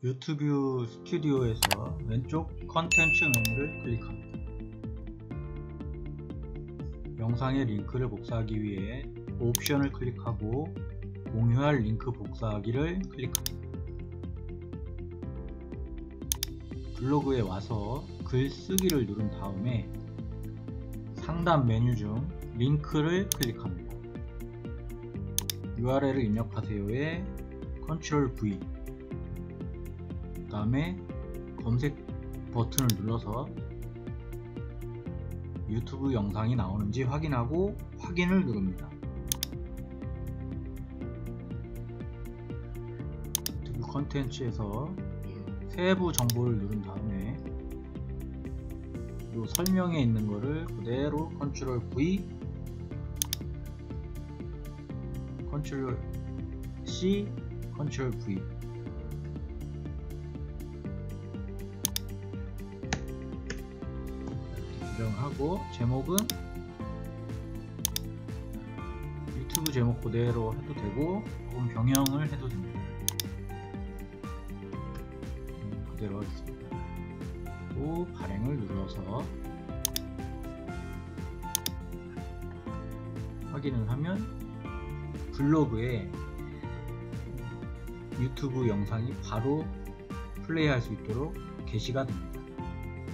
유튜브 스튜디오에서 왼쪽 컨텐츠 메뉴를 클릭합니다. 영상의 링크를 복사하기 위해 옵션을 클릭하고 공유할 링크 복사하기를 클릭합니다. 블로그에 와서 글쓰기를 누른 다음에 상단 메뉴 중 링크를 클릭합니다. URL을 입력하세요에 Ctrl V, 그 다음에 검색 버튼을 눌러서 유튜브 영상이 나오는지 확인하고 확인을 누릅니다. 유튜브 컨텐츠에서 세부 정보를 누른 다음에 이 설명에 있는 거를 그대로 Ctrl V, Ctrl C, Ctrl V 하고 제목은 유튜브 제목 그대로 해도 되고 혹은 병영을 해도 됩니다. 그대로 하겠습니다. 또 발행을 눌러서 확인을 하면 블로그에 유튜브 영상이 바로 플레이할 수 있도록 게시가 됩니다.